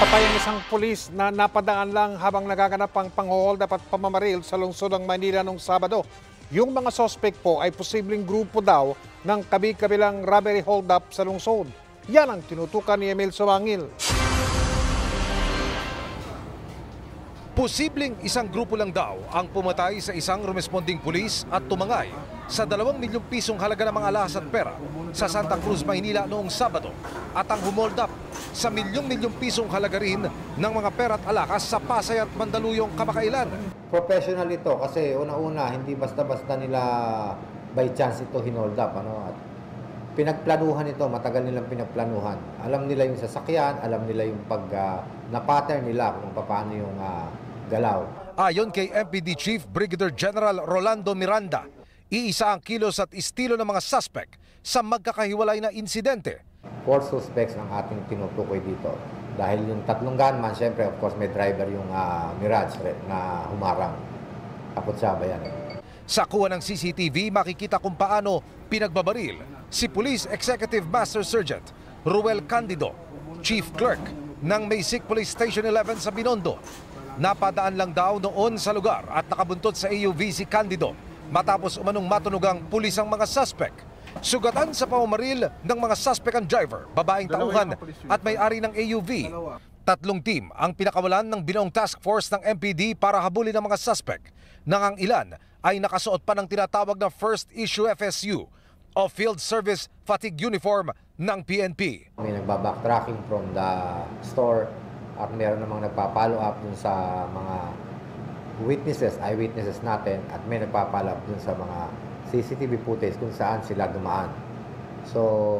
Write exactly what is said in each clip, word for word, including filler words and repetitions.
Patay ang isang pulis na napadaan lang habang nagaganap ang pang-hold at pamamaril sa lungsod ng Manila noong Sabado. Yung mga sospek po ay posibleng grupo daw ng kabi-kabilang robbery hold-up sa lungsod. Yan ang tinutukan ni Emil Sumangil. Posibleng isang grupo lang daw ang pumatay sa isang rumesponding pulis at tumangay sa dalawang milyong pisong halaga ng mga alahas at pera sa Santa Cruz, Maynila noong Sabado at ang humold up sa milyong-milyong pisong halaga rin ng mga pera at alahas sa Pasay at Mandaluyong kamakailan. Professional ito kasi una-una hindi basta-basta nila by chance ito hinold up. Ano? At pinagplanuhan ito, matagal nilang pinagplanuhan. Alam nila yung sasakyan, alam nila yung pag uh, na-pattern nila kung paano yung uh, galaw. Ayon kay M P D Chief Brigadier General Rolando Miranda, iisa ang kilos at estilo ng mga suspect sa magkakahiwalay na insidente. Four suspects ang ating tinutukoy dito. Dahil yung tatlong gunman, syempre of course may driver yung uh, Mirage na humarang. Kapot saba yan. Sa kuha ng C C T V, makikita kung paano pinagbabaril si Police Executive Master Sergeant Ruel Candido, Chief Clerk ng Maysik Police Station eleven sa Binondo. Napadaan lang daw noon sa lugar at nakabuntot sa A U V si Candido matapos umanong matunugang pulis ang mga suspect. Sugatan sa pamamaril ng mga suspect ang driver, babaeng tauhan at may-ari ng A U V. Tatlong team ang pinakawalan ng binuong task force ng M P D para habulin ang mga suspect, nang ang ilan ay nakasuot pa ng tinatawag na First Issue F S U o Field Service Fatigue Uniform ng P N P. May nagbabacktracking from the store at meron namang nagpa-follow up dun sa mga witnesses, eyewitnesses natin at may nagpa-follow up dun sa mga C C T V footage kung saan sila dumaan. So,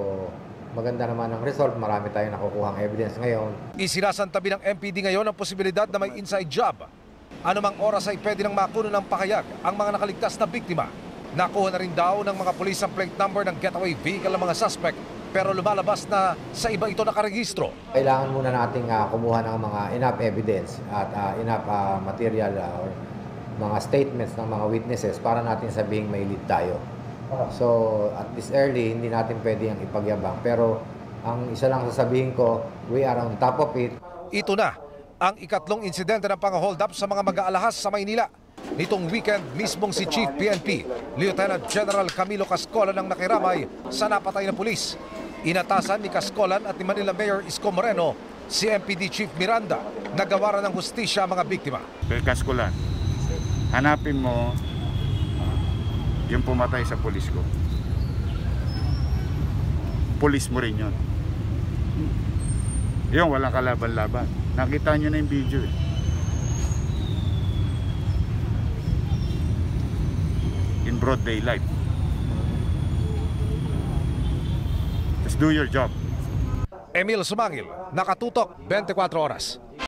maganda naman ang result. Marami tayong nakukuhang evidence ngayon. Isinasantabi ng M P D ngayon ang posibilidad na may inside job. Anumang oras ay pwede nang makuno ng pakayag ang mga nakaligtas na biktima. Nakuha na rin daw ng mga pulis ang plate number ng getaway vehicle ng mga suspect pero lumalabas na sa iba ito nakarehistro. Kailangan muna nating uh, kumuha ng mga enough evidence at uh, enough uh, material uh, or mga statements ng mga witnesses para natin sabihing may lead tayo. So at this early, hindi natin pwede yung ipagyabang. Pero ang isa lang sasabihin ko, we are on top of it. Ito na ang ikatlong insidente ng pang-hold up sa mga mag-aalahas sa Maynila. Nitong weekend, mismong si Chief P N P, Lieutenant General Camilo Cascolan ang nakiramay sa napatay na pulis. Inatasan ni Cascolan at ni Manila Mayor Isko Moreno si M P D Chief Miranda na gawaran ng hustisya ang mga biktima. Cascolan, hanapin mo yung pumatay sa pulis ko. Pulis mo rin yun. Yung walang kalaban-laban. Nakita nyo na yung video eh. In broad daylight. Just do your job. Emil Sumangil, Nakatutok, twenty-four oras.